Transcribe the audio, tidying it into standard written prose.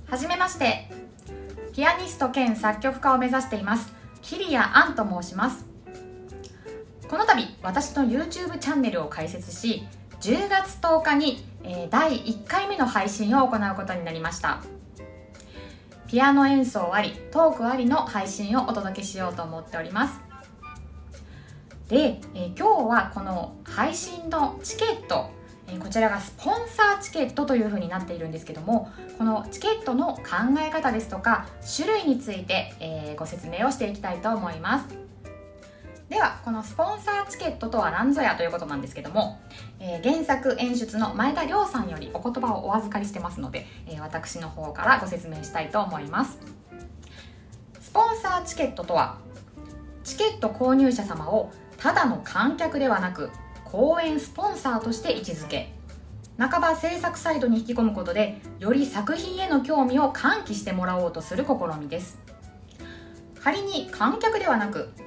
はじめまして。ピアニスト兼作曲家を目指しています桐谷杏と申します。この度私の YouTube チャンネルを開設し、10月10日に第1回目の配信を行うことになりました。ピアノ演奏ありトークありの配信をお届けしようと思っております。で、今日はこの配信のチケット、こちらがスポンサーチケットというふうになっているんですけども、このチケットの考え方ですとか種類について、ご説明をしていきたいと思います。ではこのスポンサーチケットとは何ぞやということなんですけども、原作演出の前田亮さんよりお言葉をお預かりしてますので、私の方からご説明したいと思います。スポンサーチケットとは、チケット購入者様をただの観客ではなく公演スポンサーとして位置づけ、半ば制作サイドに引き込むことでより作品への興味を喚起してもらおうとする試みです。仮に観客ではなく